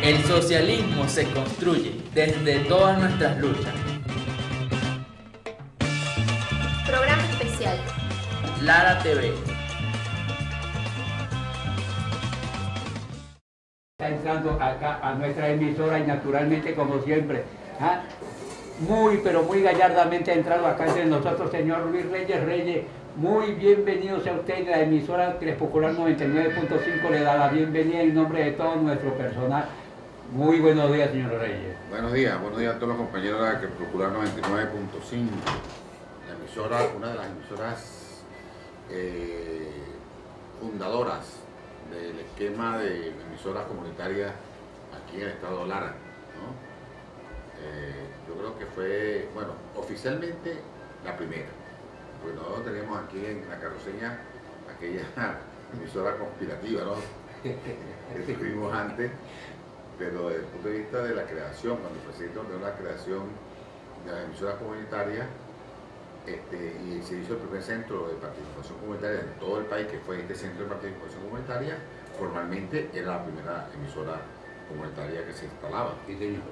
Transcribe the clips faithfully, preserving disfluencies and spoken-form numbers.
El socialismo se construye desde todas nuestras luchas. Programa especial. Lara T V. Está entrando acá a nuestra emisora y naturalmente, como siempre, ¿ah? muy pero muy gallardamente ha entrado acá entre nosotros, señor Luis Reyes Reyes. Muy bienvenido sea usted. La emisora Crepuscular noventa y nueve punto cinco le da la bienvenida en nombre de todo nuestro personal. Muy buenos días, señor Reyes. Buenos días, buenos días a todos los compañeros de la Crepuscular noventa y nueve punto cinco. La emisora, una de las emisoras eh, fundadoras del esquema de emisoras comunitarias aquí en el estado de Lara, ¿no? Eh, yo creo que fue, bueno, oficialmente la primera, porque nosotros teníamos aquí en la carroceña aquella emisora conspirativa, ¿no? que tuvimos antes, pero desde el punto de vista de la creación, cuando el presidente ordenó la creación de las emisoras comunitarias, Este, y se hizo el primer centro de participación comunitaria en todo el país, que fue este centro de participación comunitaria, formalmente era la primera emisora comunitaria que se instalaba. Sí, señor.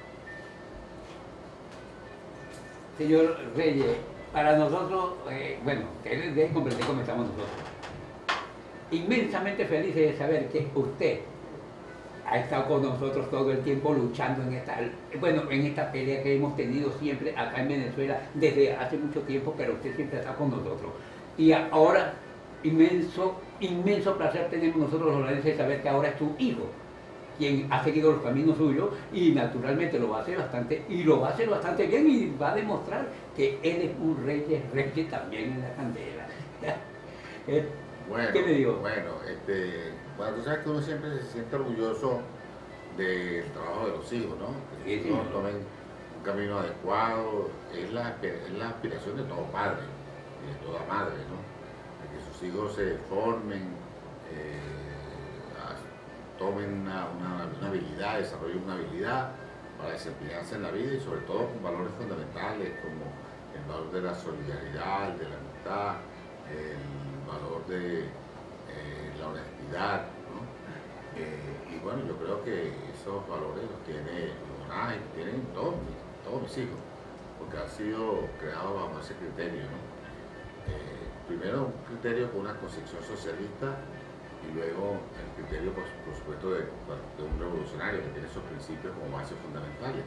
Señor Reyes, para nosotros, eh, bueno, deben comprender cómo estamos nosotros. Inmensamente felices de saber que usted ha estado con nosotros todo el tiempo luchando en esta, bueno, en esta pelea que hemos tenido siempre acá en Venezuela desde hace mucho tiempo, pero usted siempre está con nosotros. Y ahora, inmenso, inmenso placer tenemos nosotros los larenses de saber que ahora es tu hijo quien ha seguido los caminos suyos y naturalmente lo va a hacer bastante, y lo va a hacer bastante bien y va a demostrar que él es un Reyes Reyes también en la candela. ¿Eh? Bueno, ¿Qué me digo? Bueno, este, bueno, tú sabes que uno siempre se siente orgulloso del trabajo de los hijos, ¿no? Que Sí, los hijos sí. tomen un camino adecuado, es la, es la aspiración de todo padre y de toda madre, ¿no? De que sus hijos se formen, eh, a- tomen una, una, una habilidad, desarrollen una habilidad para desempeñarse en la vida y sobre todo con valores fundamentales como el valor de la solidaridad, de la amistad, el valor de eh, la honestidad, ¿no? Eh, y bueno, yo creo que esos valores los tiene Jonás y los tienen todos mis, todos mis hijos, porque han sido creados bajo ese criterio, ¿no? Eh, primero un criterio con una concepción socialista y luego el criterio, por, por supuesto, de, de un revolucionario que tiene esos principios como bases fundamentales,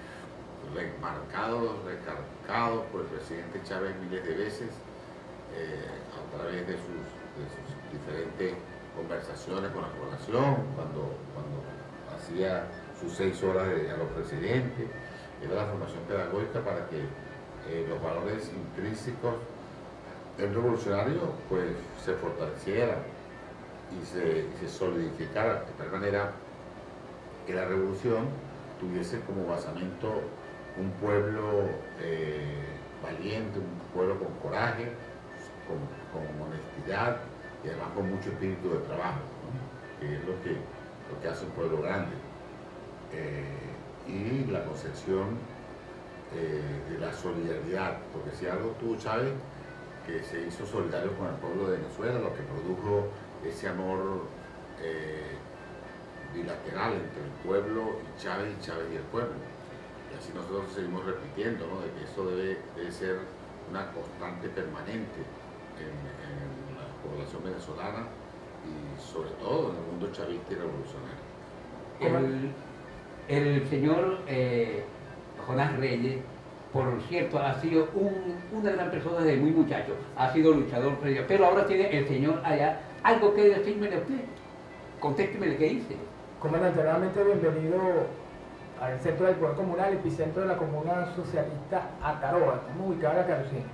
marcados, recalcados por el presidente Chávez miles de veces, Eh, a través de sus, de sus diferentes conversaciones con la población, cuando, cuando hacía sus seis horas de diálogo presidente, era la formación pedagógica para que eh, los valores intrínsecos del revolucionario pues se fortalecieran y se, y se solidificaran, de tal manera que la revolución tuviese como basamento un pueblo eh, valiente, un pueblo con coraje, Con, con honestidad y además con mucho espíritu de trabajo, ¿no? Que es lo que, lo que hace un pueblo grande. Eh, y la concepción eh, de la solidaridad, porque si algo tú sabes que se hizo solidario con el pueblo de Venezuela, lo que produjo ese amor eh, bilateral entre el pueblo y Chávez y Chávez y el pueblo. Y así nosotros seguimos repitiendo, ¿no? De que eso debe, debe ser una constante permanente En, en la población venezolana y sobre todo en el mundo chavista y revolucionario. El, el señor eh, Jonás Reyes, por cierto, ha sido un, una gran persona desde muy muchacho, ha sido luchador, pero ahora tiene el señor allá algo que decirme de usted. Contésteme lo que dice. Comandante, nuevamente bienvenido al centro del poder comunal, epicentro de la comuna socialista Ataroa, estamos ubicados en la carroceña.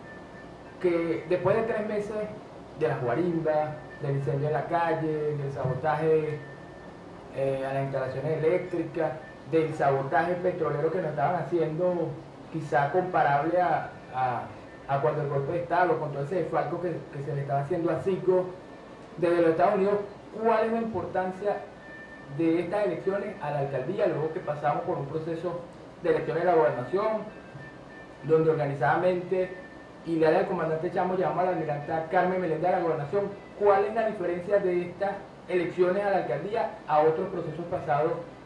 Que después de tres meses de las guarimbas, del incendio en la calle, del sabotaje eh, a las instalaciones eléctricas, del sabotaje petrolero que nos estaban haciendo, quizá comparable a, a, a cuando el golpe de Estado, con todo ese desfalco que, que se le estaba haciendo a Citgo desde los Estados Unidos, ¿cuál es la importancia de estas elecciones a la alcaldía, luego que pasamos por un proceso de elecciones de la gobernación, donde organizadamente y le da al comandante Chamo, llamamos a la almiranta Carmen Meléndez a la gobernación? ¿Cuál es la diferencia de estas elecciones a la alcaldía a otros procesos pasados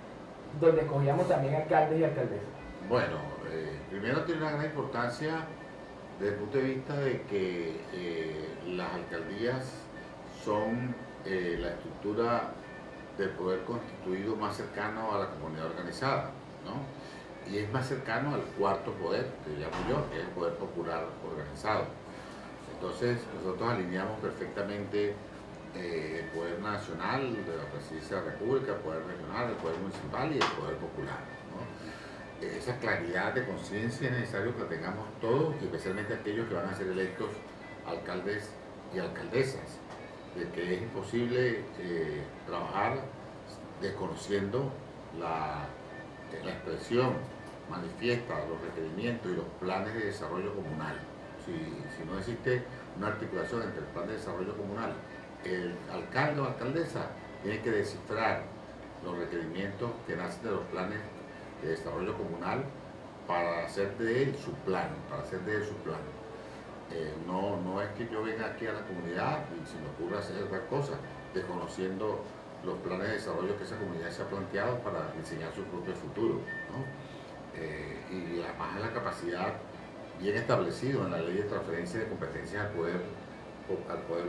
donde escogíamos también alcaldes y alcaldesas? Bueno, eh, primero tiene una gran importancia desde el punto de vista de que eh, las alcaldías son eh, la estructura del poder constituido más cercano a la comunidad organizada, ¿no? Y es más cercano al cuarto poder, que llamo yo, que es el poder popular organizado. Entonces, nosotros alineamos perfectamente eh, el poder nacional de la Presidencia de la República, el poder regional, el poder municipal y el poder popular, ¿no? Esa claridad de conciencia es necesario que la tengamos todos, y especialmente aquellos que van a ser electos alcaldes y alcaldesas, de que es imposible eh, trabajar desconociendo la, la expresión manifiesta, los requerimientos y los planes de desarrollo comunal. Si, si no existe una articulación entre el plan de desarrollo comunal, el alcalde o alcaldesa tiene que descifrar los requerimientos que nacen de los planes de desarrollo comunal para hacer de él su plan, para hacer de él su plan. Eh, no, no es que yo venga aquí a la comunidad y se me ocurra hacer otra cosa, desconociendo los planes de desarrollo que esa comunidad se ha planteado para diseñar su propio futuro, ¿no? Eh, y además la capacidad bien establecido en la ley de transferencia de competencias al poder, al poder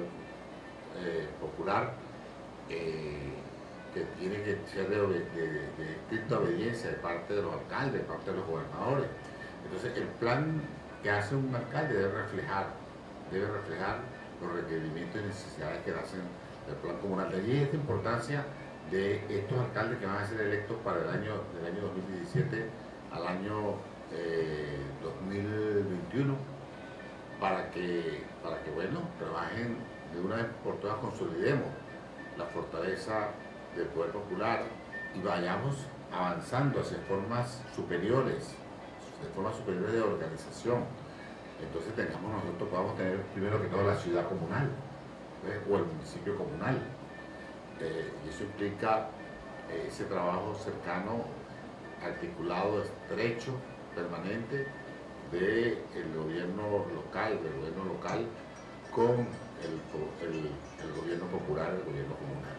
eh, popular, eh, que tiene que ser de, de, de estricta obediencia de parte de los alcaldes, de parte de los gobernadores. Entonces el plan que hace un alcalde debe reflejar, debe reflejar los requerimientos y necesidades que hacen del plan comunal. De allí esta importancia de estos alcaldes que van a ser electos para el año, del año dos mil diecisiete al año eh, dos mil veintiuno, para que, para que bueno, trabajen de una vez por todas, consolidemos la fortaleza del poder popular y vayamos avanzando hacia formas superiores, de formas superiores de organización. Entonces tengamos nosotros, podamos tener primero que todo la ciudad comunal, ¿ves? O el municipio comunal. Eh, y eso implica eh, ese trabajo cercano, articulado, estrecho, permanente del gobierno local, del gobierno local con el, el, el gobierno popular, el gobierno comunal.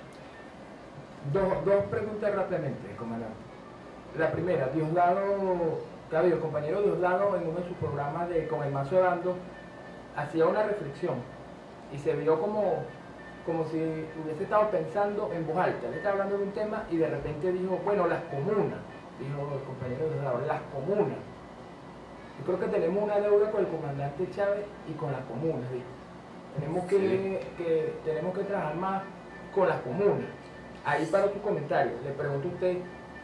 Dos, dos preguntas rápidamente, comandante. La primera, Diosdado, claro, el compañero Diosdado en uno de sus programas de Con el Mazo Dando hacía una reflexión y se vio como, como si hubiese estado pensando en voz alta. Él estaba hablando de un tema y de repente dijo, bueno, las comunas, dijo el compañero Diosdado, las comunas. Yo creo que tenemos una deuda con el comandante Chávez y con las comunas, dijo. Tenemos que, sí. que, tenemos que trabajar más con las comunas. Ahí para tu comentario, le pregunto a usted,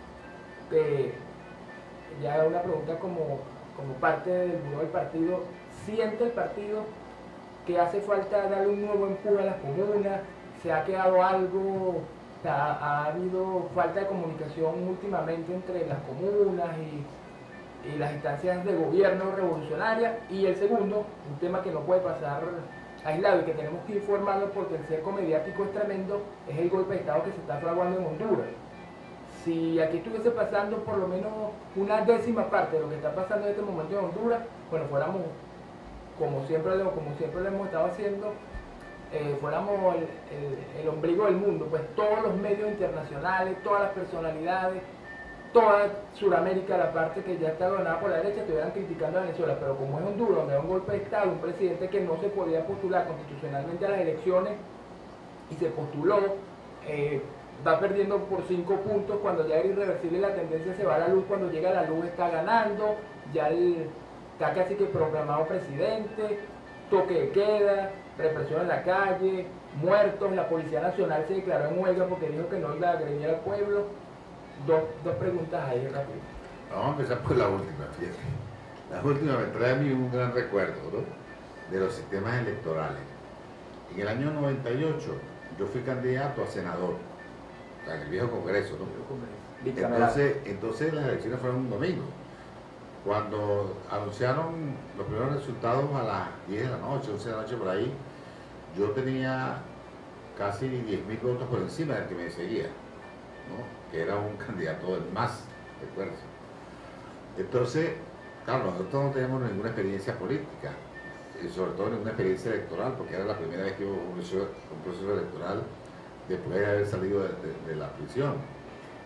que ya una pregunta como, como parte del buró del partido, ¿siente el partido que hace falta darle un nuevo empuje a las comunas? ¿Se ha quedado algo? ¿Ha, ha habido falta de comunicación últimamente entre las comunas y, y las instancias de gobierno revolucionarias? Y el segundo, un tema que no puede pasar aislado y que tenemos que informarlo porque el cerco mediático es tremendo, es el golpe de Estado que se está fraguando en Honduras. Si aquí estuviese pasando por lo menos una décima parte de lo que está pasando en este momento en Honduras, bueno, fuéramos, como siempre, como siempre lo hemos estado haciendo, eh, fuéramos el, el, el ombligo del mundo, pues todos los medios internacionales, todas las personalidades, toda Sudamérica, la parte que ya está gobernada por la derecha, estuvieran criticando a Venezuela, pero como es Honduras, donde hay un golpe de Estado, un presidente que no se podía postular constitucionalmente a las elecciones y se postuló, eh, va perdiendo por cinco puntos, cuando ya era irreversible la tendencia se va a la luz, cuando llega la luz está ganando, ya el, está casi que proclamado presidente, toque de queda, represión en la calle, muertos, la Policía Nacional se declaró en huelga porque dijo que no iba a agredir al pueblo. Dos, dos preguntas ahí rápido. Vamos a empezar por la última, fíjate. La última me trae a mí un gran recuerdo, ¿no?, de los sistemas electorales. En el año noventa y ocho yo fui candidato a senador, en el viejo Congreso, ¿no? Entonces, entonces las elecciones fueron un domingo. Cuando anunciaron los primeros resultados a las diez de la noche, once de la noche por ahí, yo tenía casi diez mil votos por encima del que me seguía, ¿no?, que era un candidato del M A S, recuerdo. Entonces, claro, nosotros no teníamos ninguna experiencia política, y sobre todo ninguna experiencia electoral, porque era la primera vez que hubo un proceso, un proceso electoral después de haber salido de, de, de la prisión.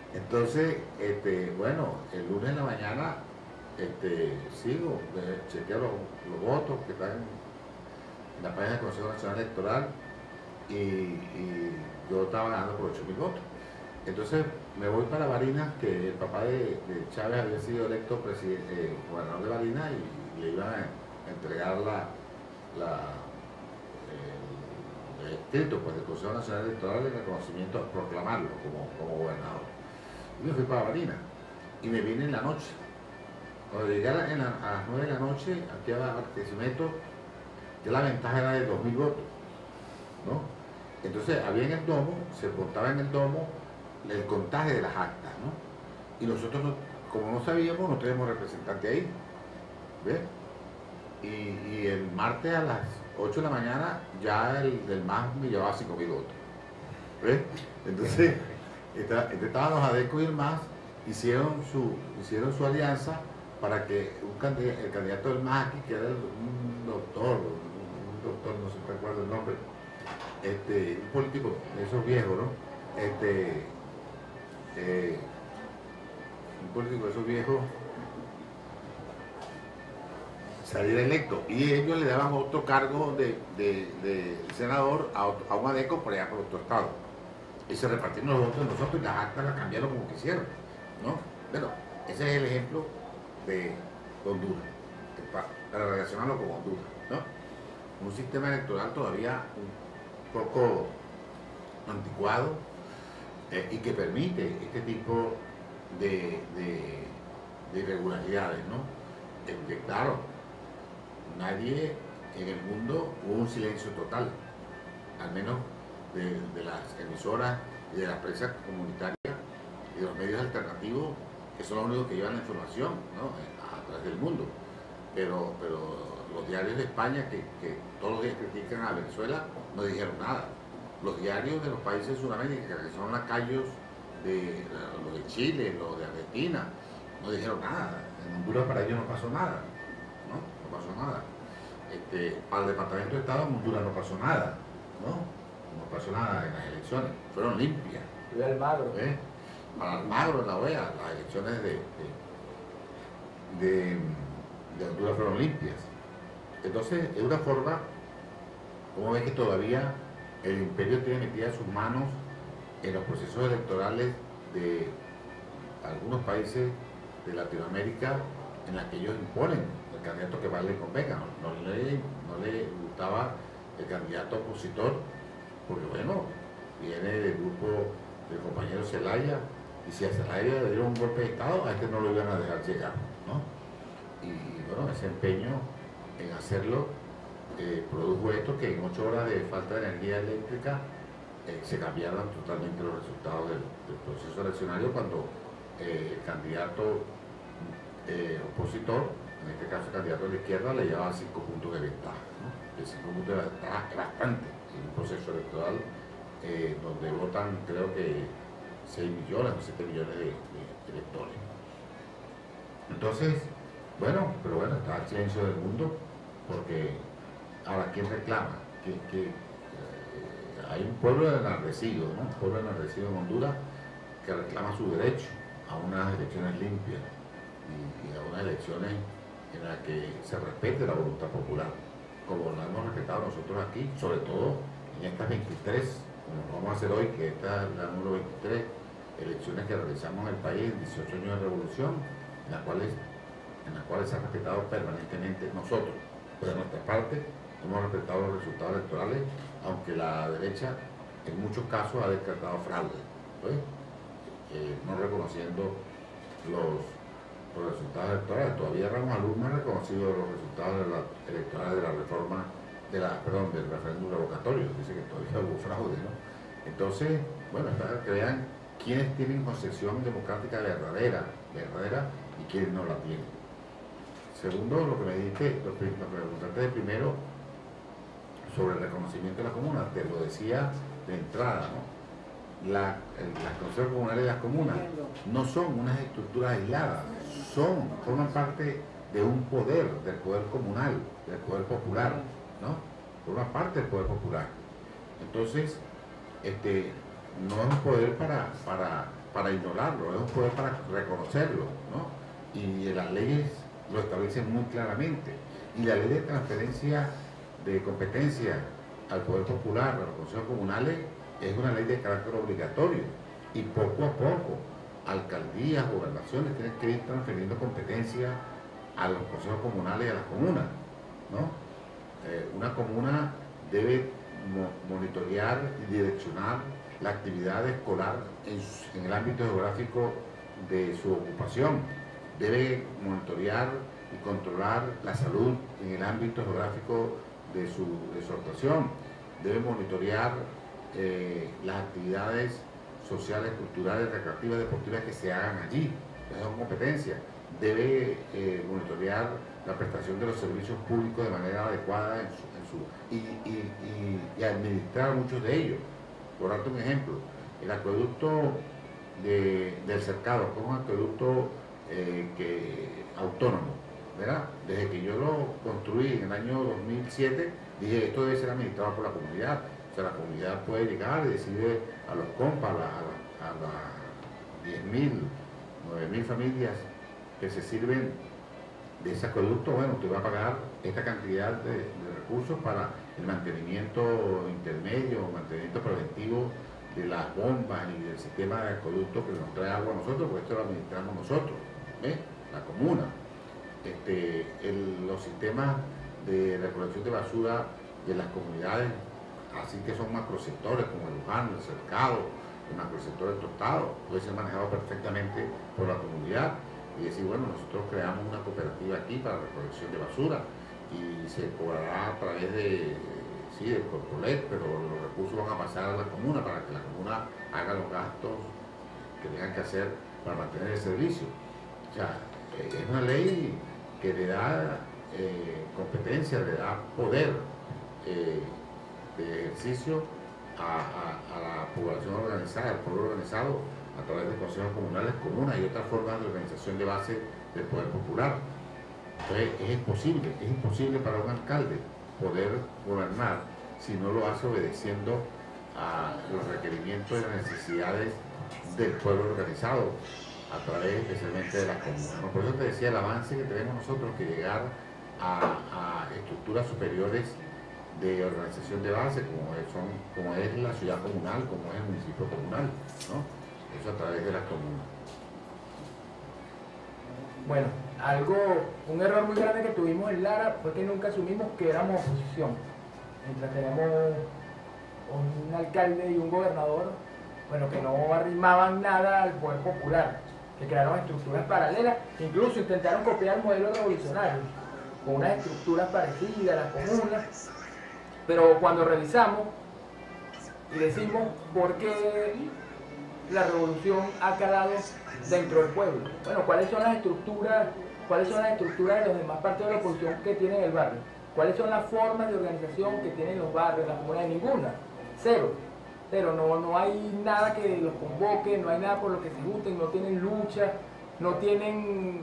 Entonces, este, bueno, el lunes en la mañana este, sigo, eh, chequeo los, los votos que están en la página del Consejo Nacional Electoral y, y yo estaba ganando por ocho mil votos. Entonces me voy para Barinas, que el papá de, de Chávez había sido electo presidente, eh, gobernador de Barinas y le iban a, a entregar la, la, el, el escrito pues, del Consejo Nacional Electoral de reconocimiento, proclamarlo como, como gobernador. Y me fui para Barinas y me vine en la noche. Cuando llegué a, la, en la, a las nueve de la noche, aquí a Barquisimeto, ya la ventaja era de dos mil votos, ¿no? Entonces había en el domo, se contaba en el domo el contagio de las actas, ¿no? Y nosotros, no, como no sabíamos, no tenemos representante ahí, ¿ves? Y, y el martes a las ocho de la mañana ya el del M A S me llevaba cinco mil votos, ¿ves? Entonces, estaban los ADECO y el M A S hicieron su, hicieron su alianza para que un candidato, el candidato del M A S aquí, que era el, un doctor, un doctor, no se me acuerdo el nombre, este, un político de esos viejos, ¿no? Este, eh, un político de esos viejos saliera electo y ellos le daban otro cargo de, de, de senador a, otro, a un ADECO por allá por otro estado y se repartieron los votos de nosotros y las actas las cambiaron como quisieron, ¿no? Bueno, ese es el ejemplo de Honduras, para relacionarlo con Honduras, ¿no? Un sistema electoral todavía un poco anticuado eh, y que permite este tipo de, de, de irregularidades, ¿no? Eh, que, claro, nadie en el mundo hubo un silencio total, al menos de, de las emisoras y de la prensa comunitaria y de los medios alternativos, que son los únicos que llevan la información, ¿no? A través del mundo. Pero, pero los diarios de España, que, que todos los días critican a Venezuela, no dijeron nada. Los diarios de los países de Sudamérica, que son lacayos de los de Chile, los de Argentina, no dijeron nada. En Honduras para ellos no pasó nada, ¿no? No pasó nada. Este, para el Departamento de Estado en Honduras no pasó nada, ¿no? No pasó nada en las elecciones, fueron limpias. Y Almagro. ¿Eh? Para Almagro en la O E A, las elecciones de, de, de, de Honduras fueron limpias. Entonces, es una forma, como ves que todavía el imperio tiene metida sus manos en los procesos electorales de algunos países de Latinoamérica en la que ellos imponen el candidato que más le convenga. No, no, le, no le gustaba el candidato opositor, porque bueno, viene del grupo del compañero Zelaya, y si a Zelaya le dieron un golpe de Estado, a este no lo iban a dejar llegar, ¿no? Y bueno, ese empeño en hacerlo eh, produjo esto, que en ocho horas de falta de energía eléctrica eh, se cambiaron totalmente los resultados del, del proceso eleccionario cuando eh, el candidato eh, opositor, en este caso el candidato de la izquierda, le llevaba cinco puntos de ventaja, ¿no? El cinco puntos de ventaja es bastante en un proceso electoral eh, donde votan creo que seis millones o siete millones de, de electores. Entonces, bueno, pero bueno, está el silencio del mundo, porque ahora, ¿quién reclama? Que, que eh, hay un pueblo enardecido, ¿no? Un pueblo enardecido en Honduras que reclama su derecho a unas elecciones limpias y, y a unas elecciones en las que se respete la voluntad popular, como la hemos respetado nosotros aquí, sobre todo en estas veintitrés, como lo vamos a hacer hoy, que esta es la número veintitrés, elecciones que realizamos en el país en dieciocho años de revolución, en las cuales, en las cuales se ha respetado permanentemente nosotros. Por nuestra parte, hemos respetado los resultados electorales, aunque la derecha en muchos casos ha descartado fraude, ¿pues? eh, no reconociendo los, los resultados electorales. Todavía Ramos Alud no ha reconocido los resultados de la, electorales de la reforma, de la, perdón, del referéndum revocatorio, dice que todavía hubo fraude, ¿no? Entonces, bueno, para que vean quiénes tienen concepción democrática verdadera, verdadera y quiénes no la tienen. Segundo, lo que me dijiste, lo que me preguntaste de primero sobre el reconocimiento de las comunas, te lo decía de entrada, ¿no? La, el, las consejos comunales de las comunas no son unas estructuras aisladas, son, forman parte de un poder, del poder comunal, del poder popular, ¿no? Forman parte del poder popular. Entonces, este, no es un poder para, para para ignorarlo, es un poder para reconocerlo, ¿no? Y las leyes lo establecen muy claramente. Y la ley de transferencia de competencia al Poder Popular, a los consejos comunales, es una ley de carácter obligatorio. Y poco a poco, alcaldías, gobernaciones tienen que ir transfiriendo competencia a los consejos comunales y a las comunas, ¿no? Eh, una comuna debe mo monitorear y direccionar la actividad escolar en, en el ámbito geográfico de su ocupación, debe monitorear y controlar la salud en el ámbito geográfico de su, de su actuación, debe monitorear eh, las actividades sociales, culturales, recreativas, deportivas que se hagan allí, esas son competencias, debe eh, monitorear la prestación de los servicios públicos de manera adecuada en su, en su, y, y, y, y administrar muchos de ellos. Por darte un ejemplo, el acueducto de, del Cercado, que es un acueducto eh, que, autónomo, ¿verdad? Desde que yo lo construí en el año dos mil siete, dije esto debe ser administrado por la comunidad. O sea, la comunidad puede llegar y decirle a los compas, a las a diez mil, nueve mil familias que se sirven de ese acueducto, bueno, usted va a pagar esta cantidad de, de recursos para el mantenimiento intermedio, mantenimiento preventivo de las bombas y del sistema de acueducto que nos trae agua a nosotros, porque esto lo administramos nosotros, ¿ves? La comuna. Este, el, los sistemas de recolección de basura de las comunidades, así que son macrosectores como el Luján, el Cercado, el macrosector del Tostado, puede ser manejado perfectamente por la comunidad y decir, bueno, nosotros creamos una cooperativa aquí para recolección de basura y se cobrará a través de, sí, del Corpolet, pero los recursos van a pasar a la comuna para que la comuna haga los gastos que tengan que hacer para mantener el servicio. O sea, es una ley que le da eh, competencia, le da poder eh, de ejercicio a, a, a la población organizada, al pueblo organizado, a través de consejos comunales, comunas y otras formas de organización de base del poder popular. Entonces es imposible, es imposible para un alcalde poder gobernar si no lo hace obedeciendo a los requerimientos y las necesidades del pueblo organizado, a través especialmente de las comunas. ¿No? Por eso te decía el avance que tenemos nosotros, que llegar a, a estructuras superiores de organización de base, como es, son, como es la ciudad comunal, como es el municipio comunal, ¿no? Eso a través de las comunas. Bueno, algo, un error muy grande que tuvimos en Lara fue que nunca asumimos que éramos oposición. Mientras tenemos un alcalde y un gobernador, bueno, que no arrimaban nada al poder popular, que crearon estructuras paralelas, incluso intentaron copiar el modelo revolucionario, con unas estructuras parecidas a las comunas, pero cuando revisamos y decimos por qué la revolución ha calado dentro del pueblo, bueno, ¿cuáles son las estructuras, cuáles son las estructuras de los demás partidos de la oposición que tienen el barrio? ¿Cuáles son las formas de organización que tienen los barrios, las comunas? Ninguna, cero. Pero no, no hay nada que los convoque, no hay nada por lo que se junten, no tienen lucha, no tienen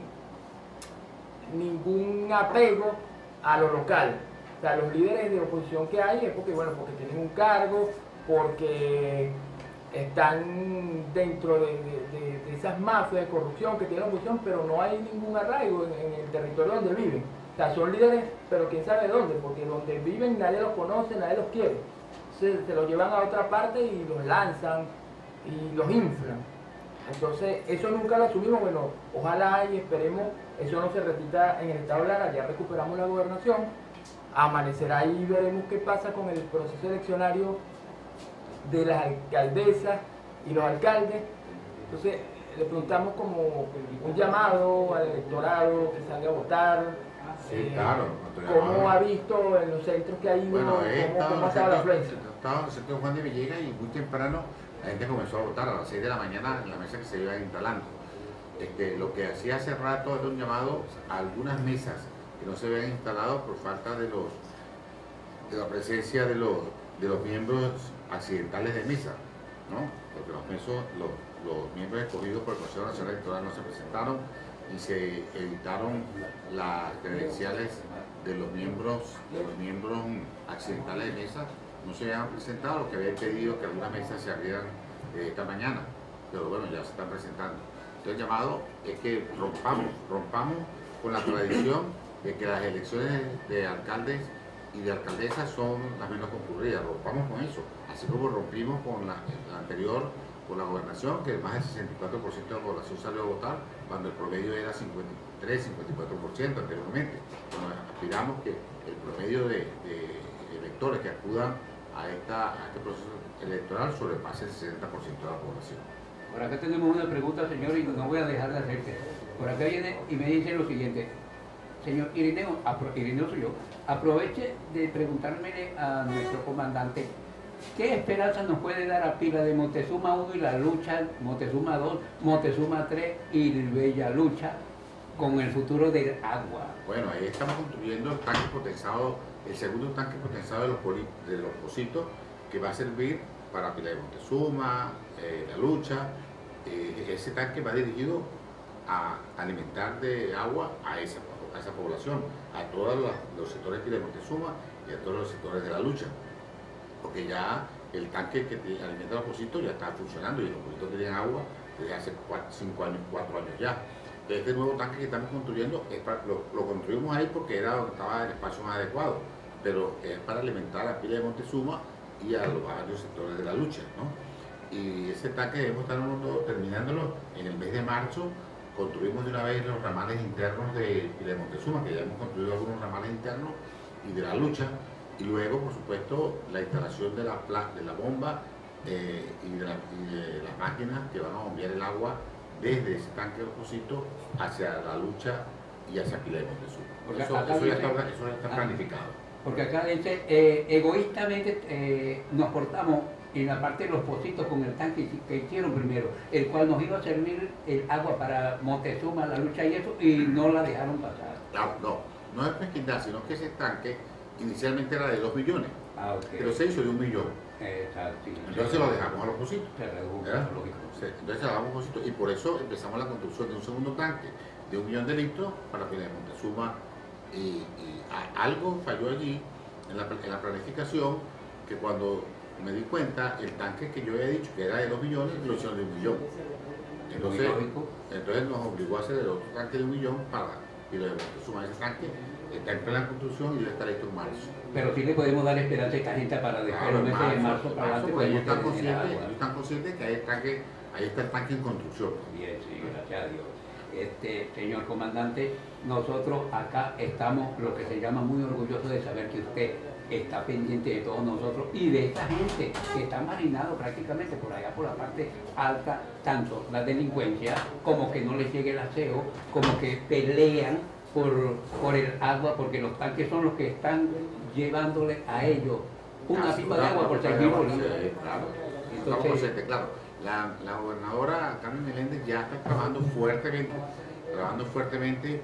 ningún apego a lo local. O sea, los líderes de oposición que hay es porque, bueno, porque tienen un cargo, porque están dentro de, de, de, de esas mafias de corrupción que tiene la oposición, pero no hay ningún arraigo en, en el territorio donde viven. O sea, son líderes, pero quién sabe dónde, porque donde viven nadie los conoce, nadie los quiere. Se, se los llevan a otra parte y los lanzan y los inflan. Entonces, eso nunca lo asumimos. Bueno, ojalá y esperemos eso no se repita en el estado de Lara. Ya recuperamos la gobernación, amanecerá y veremos qué pasa con el proceso eleccionario de las alcaldesas y los alcaldes. Entonces, le preguntamos como un llamado al electorado que salga a votar. Sí, eh, claro. ¿Cómo ha visto en los centros que ha ido? Bueno, he ¿Cómo, estado cómo en ha el estado la centro, afluencia? he estado en el centro de Juan de Villegas y muy temprano la gente comenzó a votar a las seis de la mañana en la mesa que se iba instalando. Este, lo que hacía hace rato era un llamado a algunas mesas que no se habían instalado por falta de los de la presencia de los, de los miembros accidentales de mesa, ¿no? Porque los, mesos, los, los miembros escogidos por el Consejo Nacional Electoral no se presentaron y se editaron las credenciales de los miembros de los miembros accidentales de mesa, no se habían presentado, lo que había pedido que algunas mesas se abrieran eh, esta mañana. pero bueno, ya se están presentando. Entonces el llamado es que rompamos, rompamos con la tradición de que las elecciones de alcaldes y de alcaldesas son las menos concurridas, rompamos con eso, así como rompimos con la, la anterior, con la gobernación, que más del sesenta y cuatro por ciento de la población salió a votar, cuando el promedio era cincuenta y tres, cincuenta y cuatro por ciento anteriormente. Bueno, aspiramos que el promedio de, de electores que acudan a, esta, a este proceso electoral sobrepase el sesenta por ciento de la población. Por acá tenemos una pregunta, señor, y no voy a dejar de hacerte. Por acá viene y me dice lo siguiente. Señor Irineo, Irineo soy yo, aproveche de preguntarme a nuestro comandante ¿qué esperanza nos puede dar a Pila de Moctezuma uno y la lucha, Moctezuma dos, Moctezuma tres y Bella Lucha con el futuro del agua? Bueno, ahí estamos construyendo el tanque potenzado, el segundo tanque potenzado de los, poli, de los Pocitos, que va a servir para Pila de Moctezuma, eh, la lucha. Eh, ese tanque va dirigido a alimentar de agua a esa, a esa población, a todos los, los sectores de Pila de Moctezuma y a todos los sectores de la lucha. Porque ya el tanque que alimenta los Pocitos ya está funcionando y los Pocitos tienen agua desde hace cinco años, cuatro años ya. Este nuevo tanque que estamos construyendo, es para, lo, lo construimos ahí porque era donde estaba el espacio más adecuado, pero es para alimentar a Pila de Moctezuma y a los varios sectores de la lucha, ¿no? Y ese tanque debemos estar terminándolo en el mes de marzo. Construimos de una vez los ramales internos de Pila de Moctezuma, que ya hemos construido algunos ramales internos, y de la lucha. Y luego, por supuesto, la instalación de la, de la bomba eh, y, de la, y de las máquinas que van a bombear el agua desde ese tanque de los Pocitos hacia la lucha y hacia Pila de Moctezuma. Eso, eso, dice, ya está, eso ya está ah, planificado. Porque acá dice, eh, egoístamente eh, nos portamos en la parte de los Pocitos con el tanque que hicieron primero, el cual nos iba a servir el agua para Moctezuma, la lucha y eso, y no la dejaron pasar. Claro, no, no es mezquindad, sino que ese tanque inicialmente era de dos millones, ah, okay. pero se hizo de un millón. Exacto, sí, entonces sí, lo dejamos a los Pocitos. Se redujo, lógico. Entonces se lo dejamos a los Pocitos y por eso empezamos la construcción de un segundo tanque de un millón de litros para Pila de Moctezuma. Y, y a, algo falló allí en la, en la planificación, que cuando me di cuenta, el tanque que yo había dicho que era de dos millones, lo hicieron de un millón. Entonces, entonces nos obligó a hacer el otro tanque de un millón para Pila de Moctezuma. Ese tanque está en plena construcción y debe estar listo en marzo. Pero sí le podemos dar esperanza a esta gente para después Claro, los meses marzo, de marzo para adelante. Pues ellos están tener conscientes, agua. ellos están conscientes que ahí, el tanque, ahí está el tanque en construcción. Bien, sí, gracias a Dios. Este, señor comandante, nosotros acá estamos, lo que se llama, muy orgullosos de saber que usted está pendiente de todos nosotros y de esta gente que está marinado prácticamente por allá por la parte alta, tanto la delincuencia como que no les llegue el aseo, como que pelean por, por el agua, porque los tanques son los que están llevándole a ellos una pipa de agua por seguir volviendo. Claro, estamos conscientes, claro. La, la gobernadora Carmen Meléndez ya está trabajando fuertemente, trabajando fuertemente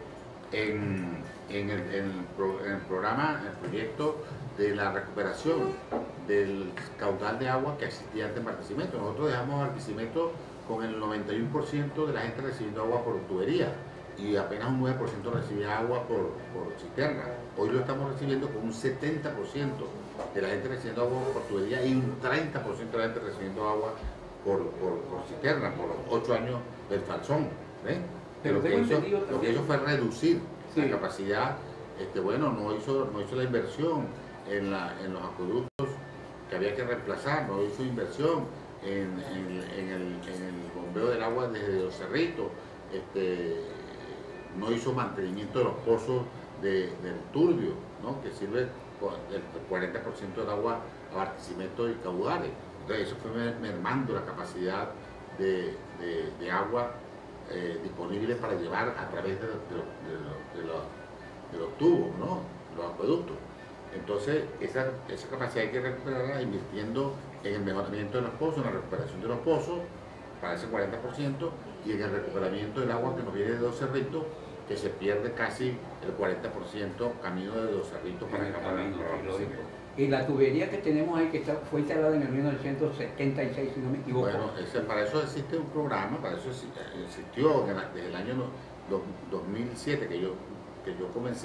en, en, el, en, el pro, en el programa, en el proyecto de la recuperación del caudal de agua que existía antes en Barquisimeto. Nosotros dejamos Barquisimeto con el noventa y uno por ciento de la gente recibiendo agua por tubería y apenas un nueve por ciento recibía agua por, por cisterna. Hoy lo estamos recibiendo con un setenta por ciento de la gente recibiendo agua por tubería y un treinta por ciento de la gente recibiendo agua Por, por, por cisterna, por los ocho años del Falzón. ¿Ves? Pero lo que, hizo, lo que hizo fue reducir sí. la capacidad, este, bueno, no hizo, no hizo la inversión en, la, en los acueductos que había que reemplazar, no hizo inversión en, en, en, el, en el bombeo del agua desde los cerritos, este, no hizo mantenimiento de los pozos de, del Turbio, ¿no? que sirve el cuarenta por ciento del agua a Barquisimeto y caudales. Entonces eso fue mermando la capacidad de, de, de agua eh, disponible para llevar a través de, de, los, de, los, de, los, de los tubos, ¿no? los acueductos. Entonces esa, esa capacidad hay que recuperarla invirtiendo en el mejoramiento de los pozos, en la recuperación de los pozos para ese cuarenta por ciento y en el recuperamiento del agua que nos viene de Dos Cerritos, que se pierde casi el cuarenta por ciento camino de Dos Cerritos para acá, para el Y la tubería que tenemos ahí, que está, fue instalada en el mil novecientos setenta y seis, si no me equivoco. Bueno, ese, para eso existe un programa, para eso existió desde el año dos mil siete, que yo, que yo comencé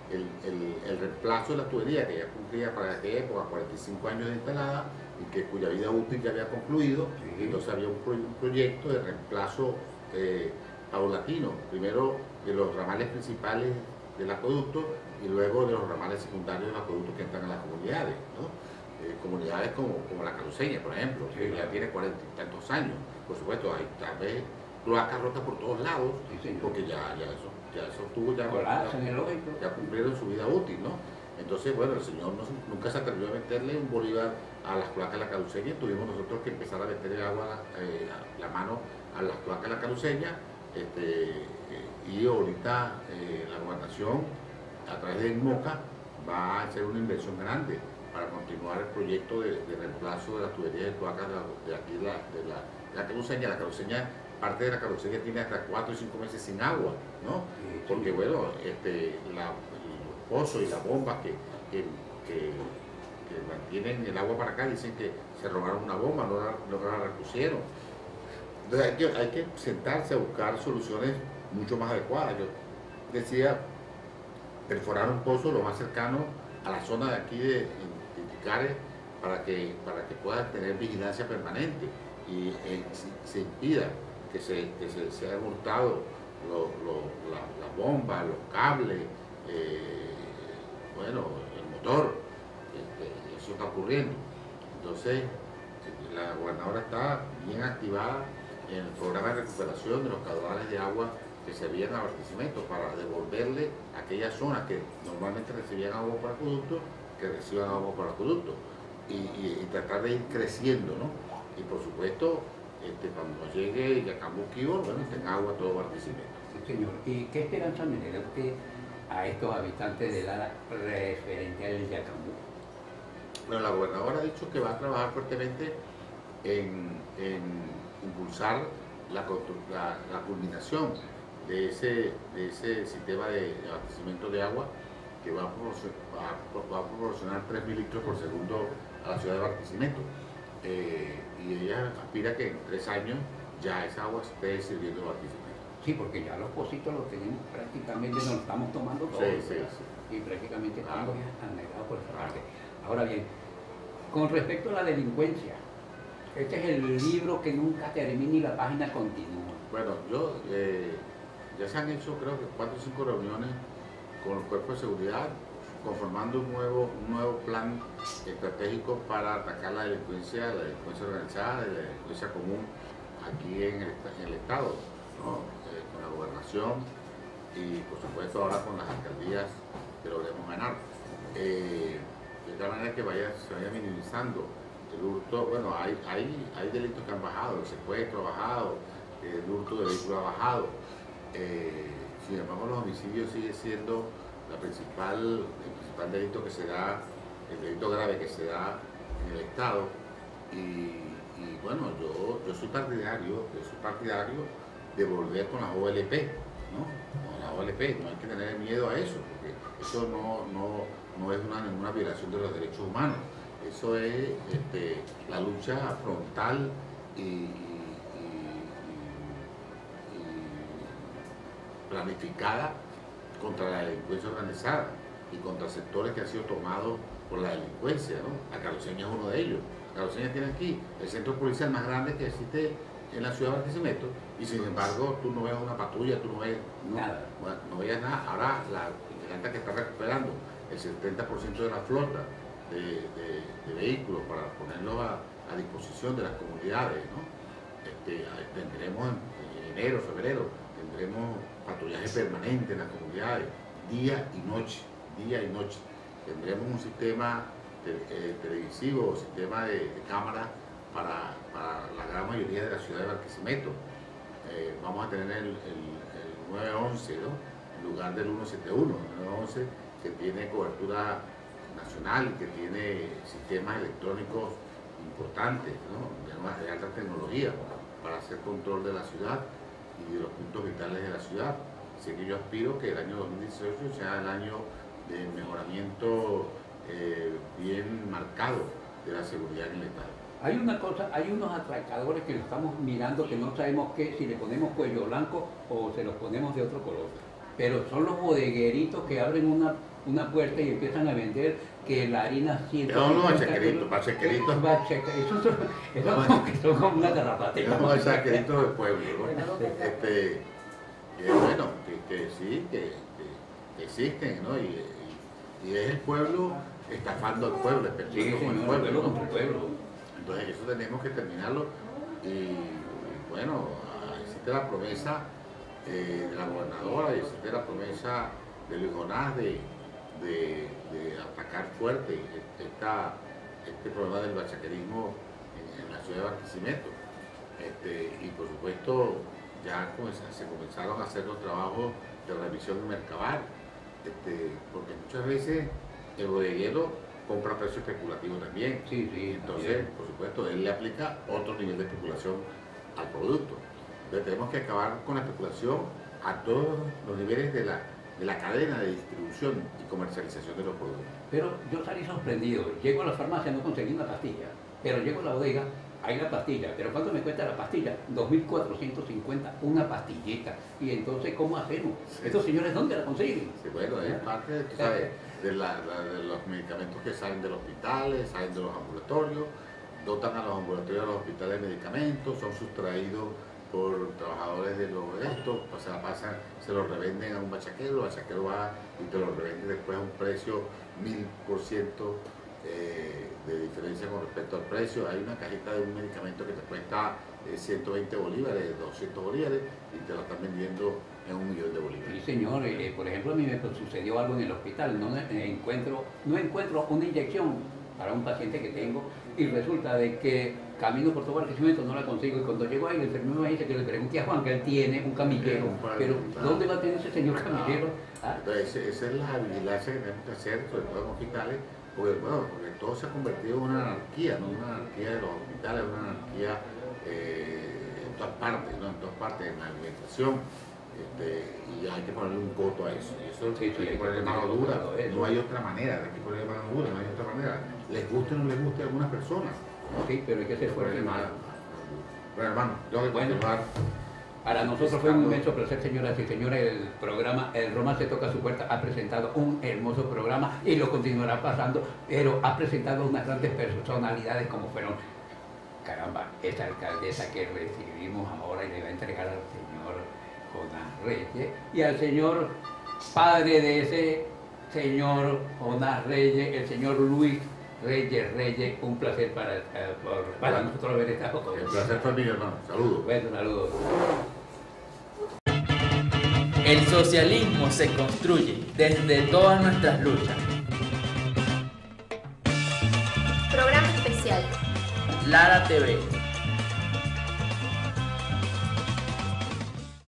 el, el, el reemplazo de la tubería que ya cumplía para aquella época cuarenta y cinco años de instalada y que cuya vida útil ya había concluido. Sí. Entonces había un, pro, un proyecto de reemplazo eh, paulatino, primero de los ramales principales del acueducto y luego de los ramales secundarios del acueducto que entran a las comunidades, ¿no? Eh, comunidades como, como la Caluceña, por ejemplo, sí, que ya tiene cuarenta y tantos años. Por supuesto, hay tal vez cloacas rotas por todos lados, sí, porque ya, ya eso ya eso tuvo ya, ya, ya cumplieron su vida útil, ¿no? Entonces, bueno, el señor no, nunca se atrevió a meterle un bolívar a las cloacas de la Caluceña. Tuvimos nosotros que empezar a meterle agua, eh, la mano a las cloacas de la Caluceña, este, eh, y ahorita eh, la gobernación, a través de INMOCA, va a hacer una inversión grande para continuar el proyecto de, de reemplazo de las tuberías de cloacas de, de aquí, de la, de la, de la Caluceña. La Caluceña, parte de la Caluceña tiene hasta cuatro y cinco meses sin agua, ¿no? Porque, bueno, este, la, los pozos y las bombas que, que, que, que mantienen el agua para acá dicen que se robaron una bomba, no la, no la repusieron. Entonces hay que, hay que sentarse a buscar soluciones mucho más adecuadas. Yo decía, perforar un pozo lo más cercano a la zona de aquí de, de Ticares para que, para que pueda tener vigilancia permanente y eh, se, se impida que se, que se sea hurtado lo, lo, la, la bomba, los cables, eh, bueno, el motor. Este, eso está ocurriendo. Entonces, la gobernadora está bien activada en el programa de recuperación de los caudales de agua que servían a Barquisimeto para devolverle a aquellas zonas que normalmente recibían agua por acueducto, que reciban agua por acueducto y, y, y tratar de ir creciendo, ¿no? Y por supuesto, este, cuando llegue Yacambú-Quibor, bueno, tenga agua todo Barquisimeto. Sí, señor. ¿Y qué esperanza me da usted a estos habitantes de Lara referente al Yacambú? Bueno, la gobernadora ha dicho que va a trabajar fuertemente en, en impulsar la, la, la culminación de ese, de ese sistema de abastecimiento de agua que va a proporcionar, va a proporcionar tres mil litros por segundo a la ciudad de Barquisimeto. Eh, y ella aspira que en tres años ya esa agua esté sirviendo a Barquisimeto. Sí, porque ya los pocitos los tenemos prácticamente, nos estamos tomando todos, sí, sí, sí. Y prácticamente Claro. estamos anegados por esa parte. Ahora bien, con respecto a la delincuencia, este es el libro que nunca termina y la página continúa. Bueno, yo eh, ya se han hecho creo que cuatro o cinco reuniones con los cuerpos de seguridad conformando un nuevo, un nuevo plan estratégico para atacar la delincuencia, la delincuencia organizada, la delincuencia común aquí en el, en el Estado, ¿no? Eh, con la gobernación y por supuesto ahora con las alcaldías que logremos ganar. Eh, de tal manera que vaya, se vaya minimizando el hurto. Bueno, hay, hay, hay delitos que han bajado, el secuestro ha bajado, el hurto de vehículo ha bajado. Eh, sin embargo, los homicidios sigue siendo la principal, el principal delito que se da, el delito grave que se da en el Estado. Y, y bueno, yo, yo soy partidario, yo soy partidario de volver con la O L P, ¿no? Con la O L P, no hay que tener miedo a eso, porque eso no, no, no es una, ninguna violación de los derechos humanos. Eso es este, la lucha frontal y, y, y, y planificada contra la delincuencia organizada y contra sectores que han sido tomados por la delincuencia, ¿no? La Caluceña es uno de ellos. La Caluceña tiene aquí el centro policial más grande que existe en la ciudad de Barquisimeto y sin embargo tú no ves una patrulla, tú no ves Nada. no, no veías nada. Ahora la vigilante que está recuperando el setenta por ciento de la flota de, de, de vehículos para ponerlos a, a disposición de las comunidades, ¿no? Este, tendremos en enero, febrero, tendremos patrullaje permanente en las comunidades, día y noche, día y noche. Tendremos un sistema te, eh, televisivo, un sistema de, de cámaras para, para la gran mayoría de la ciudad de Barquisimeto. Eh, vamos a tener el, el, el nueve once, ¿no? En lugar del ciento setenta y uno, el nueve once que tiene cobertura nacional, que tiene sistemas electrónicos importantes, ¿no? de, de alta tecnología para hacer control de la ciudad y de los puntos vitales de la ciudad. Así que yo aspiro que el año dos mil dieciocho sea el año de mejoramiento eh, bien marcado de la seguridad en el Estado. Hay una cosa, hay unos atracadores que lo estamos mirando que no sabemos qué, si le ponemos cuello blanco o se los ponemos de otro color. Pero son los bodegueritos que abren una una puerta y empiezan a vender que la harina ciento No, no, cincuenta bachaqueritos, kilos. bachaqueritos. Bachaca- Esos son, esos como que son como una garrapatera. Es un bachaquerito del pueblo, ¿no? Este, que bueno, que, que sí, que, que existen, ¿no? Y, y, y es el pueblo estafando al pueblo, Sí, especulando con señor, el el pueblo, pueblo ¿no? contra el pueblo. Entonces eso tenemos que terminarlo y bueno, existe la promesa eh, de la gobernadora y existe la promesa de Luis Jonás de, de, de atacar fuerte esta, este problema del bachaquerismo en, en la ciudad de Barquisimeto. Este, y por supuesto ya comenzó- se comenzaron a hacer los trabajos de revisión de Mercabar, este, porque muchas veces el bodeguero compra a precio especulativo también. Sí, sí, Entonces, también. por supuesto, él le aplica otro nivel de especulación al producto. Entonces tenemos que acabar con la especulación a todos los niveles de la, de la cadena de distribución y comercialización de los productos. Pero yo salí sorprendido. Llego a la farmacia, no conseguí una pastilla. Pero llego a la bodega, hay la pastilla. ¿Pero cuánto me cuesta la pastilla? dos mil cuatrocientos cincuenta, una pastillita. Y entonces, ¿cómo hacemos? Sí. ¿Estos señores dónde la consiguen? Sí, bueno, es parte, tú sabes, de, la- la- de los medicamentos que salen de los hospitales, salen de los ambulatorios, dotan a los ambulatorios de los hospitales de medicamentos, son sustraídos por trabajadores de los estos, o sea, pasan, se los revenden a un bachaquero, el bachaquero va y te lo revende después a un precio mil por ciento eh, de diferencia con respecto al precio. Hay una cajita de un medicamento que te cuesta eh, ciento veinte bolívares, doscientos bolívares y te lo están vendiendo en un millón de Sí, bolívares. señor. Eh, por ejemplo, a mí me sucedió algo en el hospital. No eh, encuentro, no encuentro una inyección para un paciente que tengo y resulta de que camino por todo Barquisimeto, no la consigo y cuando llego ahí el enfermero me dice que le pregunte a Juan que él tiene un camillero, Un par- pero un par- ¿dónde va a tener ese señor camillero? Ah, Entonces, esa- esa es la vigilancia que tenemos que hacer, sobre todo en hospitales, porque, bueno, porque todo se ha convertido en una anarquía, no una anarquía de los hospitales, una anarquía eh, en todas partes, ¿no? En todas partes, en la alimentación, este, y hay que ponerle un coto a eso. Y eso Sí, sí, hay que ponerle mano ponerle dura, coto a eso. no hay otra manera, hay que ponerle mano dura, no hay otra manera. Les guste o no les guste a algunas personas. sí, pero hay que ser fuerte. Ponerle mano- Bueno, hermano, yo voy a Bueno. continuar. Para nosotros fue un inmenso placer, señoras y señores. El programa El Romance Toca Su Puerta ha presentado un hermoso programa y lo continuará pasando, pero ha presentado unas grandes personalidades como fueron, caramba, esta alcaldesa que recibimos ahora y le va a entregar al señor Jonás Reyes y al señor padre de ese señor Jonás Reyes, el señor Luis Reyes Reyes. Un placer para, eh, por- para nosotros haber estado con El él. placer fue mío, hermano. Saludos. Bueno, saludos. El socialismo se construye desde todas nuestras luchas. Programa especial. Lara T V.